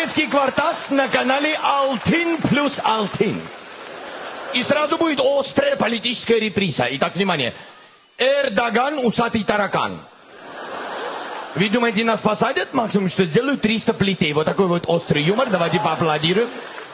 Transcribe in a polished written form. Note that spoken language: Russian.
Советский квартас на канале Алтин плюс Алтин. И сразу будет острая политическая реприза. Итак, внимание. Эрдоган, усатый таракан. Вы думаете, нас посадят? Максимум, что сделают 300 плетей. Вот такой вот острый юмор. Давайте поаплодируем.